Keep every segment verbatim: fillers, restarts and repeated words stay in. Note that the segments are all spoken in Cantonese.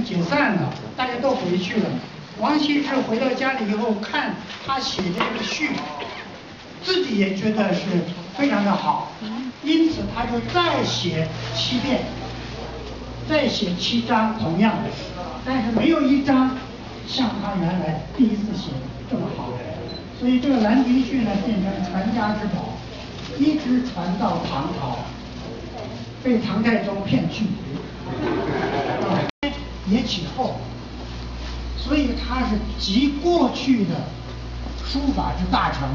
解散了，大家都回去了。王羲之回到家里以后，看他写的这个序，自己也觉得是非常的好，因此他就再写七遍，再写七章同样的，但是没有一章像他原来第一次写的这么好。所以这个《兰亭序》呢，变成传家之宝，一直传到唐朝，被唐太宗骗去，也起后，所以他是集过去的书法之大成，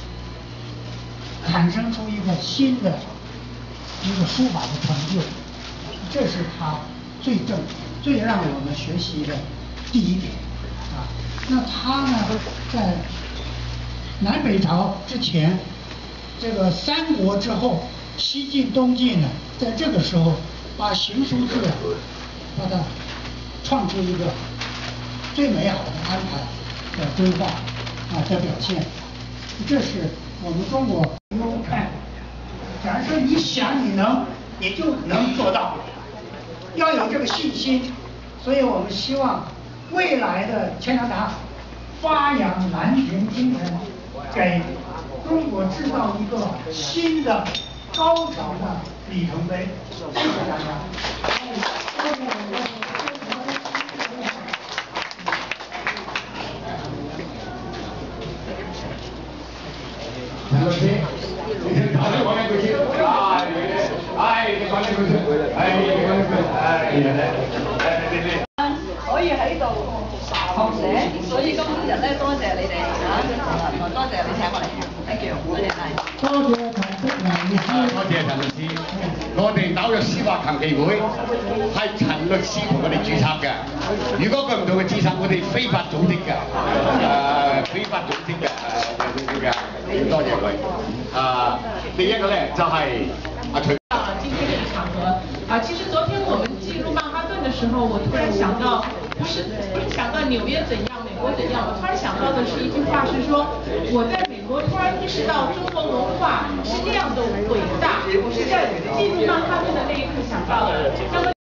产生出一个新的一个书法的成就，这是他最正、最让我们学习的第一点啊。那他呢，在南北朝之前，这个三国之后，西晋、东晋呢，在这个时候把行书字啊，把它创出一个最美好的安排的规划啊的表现，这是我们中国优看。假如说你想你能，你就能做到，要有这个信心。所以我们希望未来的钱塘达发扬兰亭精神，给中国制造一个新的高潮的里程碑。谢谢大家。 陳律師，你頭先講一句先，唉，你講一句先，唉，你講一句，唉，你你你。 可以喺度學寫，所以今日咧多謝你哋嚇，同多謝你請我嚟，thank you，多謝晒。 多謝陳淑蘭律師， 多謝陳律師。我哋紐約司法琴棋會係陳律師同我哋註冊嘅，如果佢唔同佢註冊，我哋非法組織嘅，誒非法組織嘅誒嘅，多謝佢。啊，第一個咧就係阿徐。 啊，今天这个场合啊，其实昨天我们进入曼哈顿的时候，我突然想到，不是不是想到纽约怎样，美国怎样，我突然想到的是一句话，是说我在美国突然意识到中国文化是那样的伟大，我是在进入曼哈顿的那一刻想到的。那么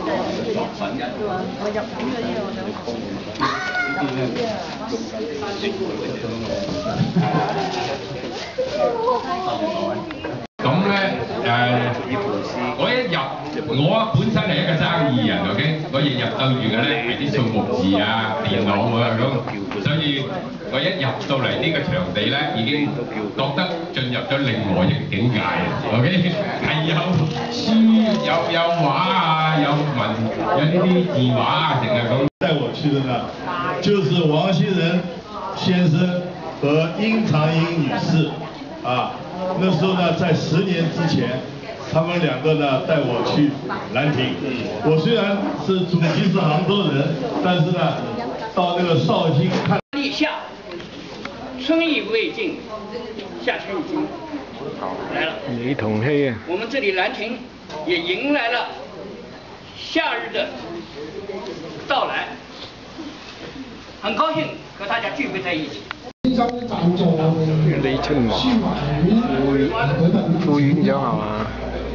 咁咧誒，我一入我本身係一個生意人 ，OK， 我日日對住嘅咧係啲數目字啊、電腦啊咁，所以我一入到嚟呢個場地咧，已經覺得進入咗另外一個境界 ，OK， 係有書、有有畫啊、有文、有呢啲字畫啊，成日咁。 帶我去的呢，就是王羲仁先生和殷长英女士啊。那时候呢，在十年之前，他们两个呢带我去兰亭。我虽然是祖籍是杭州人，但是呢，到那个绍兴看。 立夏，春意未尽，夏天已经来了。 李同熙啊！ 我们这里兰亭也迎来了夏日的到来，很高兴和大家聚会在一起。 先生贊助我哋李春華書畫會舉辦副院長係嘛？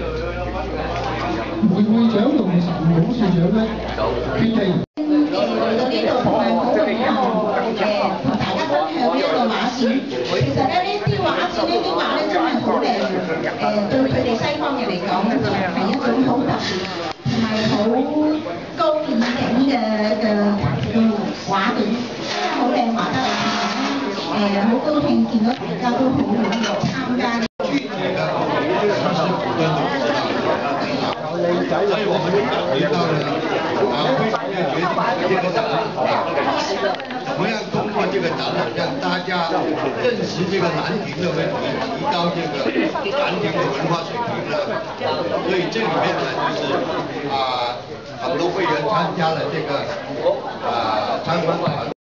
會會長同陳董事長咧決定。 嚟到呢度同埋討論一個誒，同大家分享一個畫展。其實咧，呢啲畫展呢啲畫咧真係好靚嘅，誒對佢哋西方人嚟講係一種好特別同埋好高意境嘅嘅嘅畫卷，真係好靚畫得嚟。誒好高興見到大家都好踴躍參加。 所以我们就感觉到呢，啊，非常的决定这个展览同样通过这个展览，让大家认识这个兰亭的问题，提高这个兰亭的文化水平呢。所以这里面呢，就是啊，很多会员参加了这个啊参观团。